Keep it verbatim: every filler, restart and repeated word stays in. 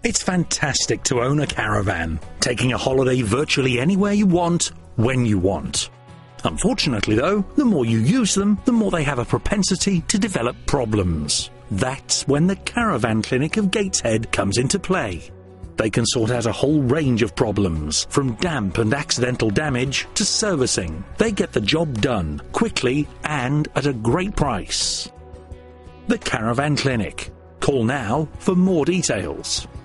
It's fantastic to own a caravan, taking a holiday virtually anywhere you want, when you want. Unfortunately though, the more you use them, the more they have a propensity to develop problems. That's when the Caravan Clinic of Gateshead comes into play. They can sort out a whole range of problems, from damp and accidental damage to servicing. They get the job done quickly and at a great price. The Caravan Clinic. Call now for more details.